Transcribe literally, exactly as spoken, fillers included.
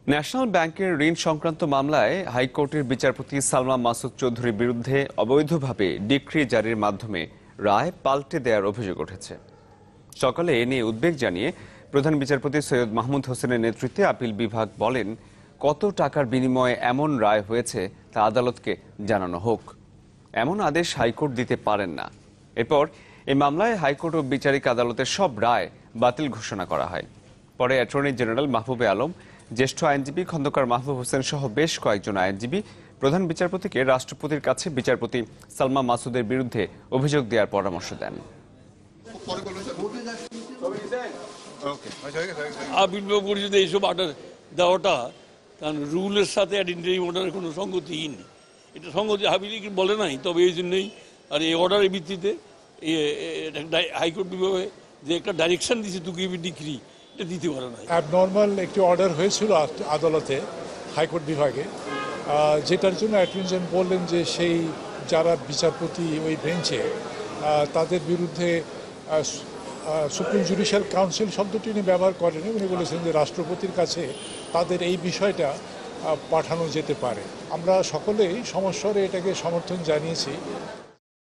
National ব্যাংকের ঋণ সংক্রান্ত মামলায় হাইকোর্টের বিচারপতি সালমা মাসুদ চৌধুরীর বিরুদ্ধে অবৈধভাবে ডিক্রি জারির মাধ্যমে রায় পাল্টে দেওয়ার অভিযোগ উঠেছে। সকালে এ নিয়ে উদ্বেগ জানিয়ে প্রধান বিচারপতি সৈয়দ মাহমুদ হোসেনের নেতৃত্বে আপিল বিভাগ বলেন, কত টাকার বিনিময়ে এমন রায় হয়েছে তা আদালতকে জানানো হোক। এমন আদেশ হাইকোর্ট দিতে পারেন না। এরপর এই মামলায় হাইকোর্ট ও বিচারিক আদালতের সব রায় বাতিল ঘোষণা করা হয়। পরে অ্যাটর্নি জেনারেল মাহবুবে আলম, জ্যেষ্ঠ আইনজীবী খন্দকার মাহবুব হোসেন সহ বেশ কয়েকজন আইনজীবী প্রধান বিচারপতিকে রাষ্ট্রপতির কাছে বিচারপতি সালমা মাসুদের বিরুদ্ধে অভিযোগ দেওয়ার পরামর্শ দেন। আপিল পরিষদে এইসব অর্ডার দেওয়াটা কারণ রুলের সাথে ইন্টারিম অর্ডারের কোনো সঙ্গতিহীন, এটা সঙ্গতি আপিল বলে নাই। তবে এই জন্যই আর এই অর্ডারের ভিত্তিতে হাইকোর্ট বিভাগে যে একটা ডাইরেকশন দিয়েছে টু গিভ ডিক্রি, এটা দিতে পারে না। অ্যাবনর্মাল একটি অর্ডার হয়েছিল আদালতে, হাইকোর্ট বিভাগে, যেটার জন্য অ্যাটর্নি জেনারেল বললেন যে সেই যারা বিচারপতি ওই বেঞ্চে তাদের বিরুদ্ধে সুপ্রিম জুডিশিয়াল কাউন্সিল শব্দটি উনি ব্যবহার করেনি। উনি বলেছেন যে রাষ্ট্রপতির কাছে তাদের এই বিষয়টা পাঠানো যেতে পারে। আমরা সকলেই সমস্বরে এটাকে সমর্থন জানিয়েছি।